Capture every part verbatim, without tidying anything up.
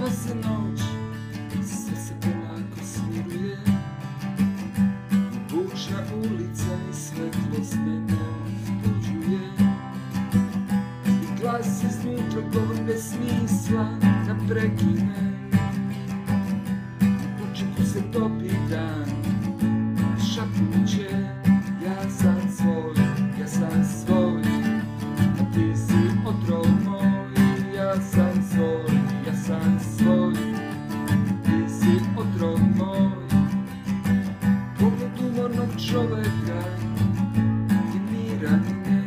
Dešava se noć, sve se polako smiruje. Bučna ulica i svetlost me ne uzbuđuje. I glas iznutra govor bez smisla da prekine. U početku se topi dan, šapuće, ja sam svoj, ja sam svoj, a ti si otrov moj. Ja sam svoj, ja sam svoj, ti si otrov moj. Pogled umornog čoveka i miran me.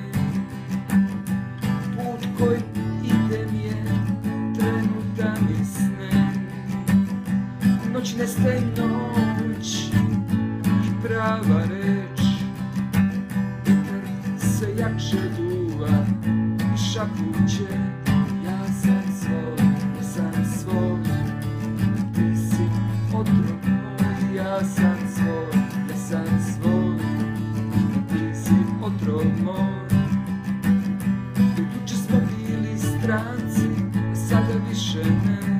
Put koji idem je trenutan i snen. Noć nestaje noć i prava reč. Vjetar se jače duva i šapuće. Ja sam svoj, ja sam svoj, ti si otrov moj. Ja sam svoj, ja sam svoj, ti si otrov moj. Do juče smo bili stranci, a sada više ne.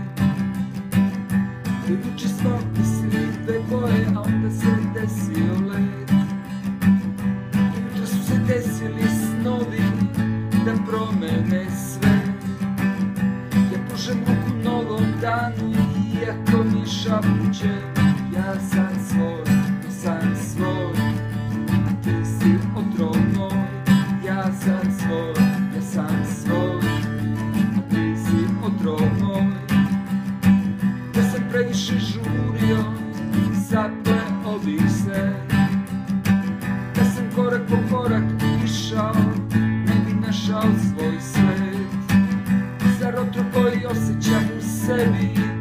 Do juče smo mislili dve boje, a onda se desio led. Do jutra su se desili snovi da promene sve. Pružem ruku novom danu iako mi šapuće. Ja sam svoj, ja sam svoj, a ti si otrov moj. Ja sam svoj, ja sam svoj, a ti si otrov moj. Da sam previše žurio, zapleo bih se. Da sam korak po korak išao, ne bi našao svoj svet. Zar otrov koji osjećam u sebi